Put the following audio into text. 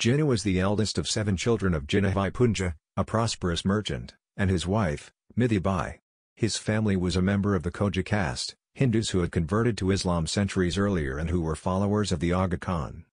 Jinnah was the eldest of 7 children of Jinnah I Punja, a prosperous merchant, and his wife, Mithibai. His family was a member of the Khoja caste, Hindus who had converted to Islam centuries earlier and who were followers of the Aga Khan.